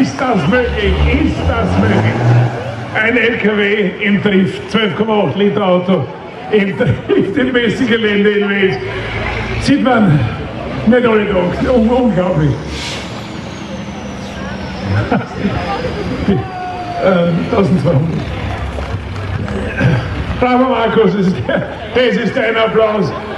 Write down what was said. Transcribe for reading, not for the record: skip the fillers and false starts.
Ist das möglich? Ist das möglich? Ein LKW im Drift, 12,8 Liter Auto im Drift im Messi-Gelände in Wels. Sieht man nicht alle Tage. Unglaublich. 1200. Bravo Markus, das ist dein Applaus.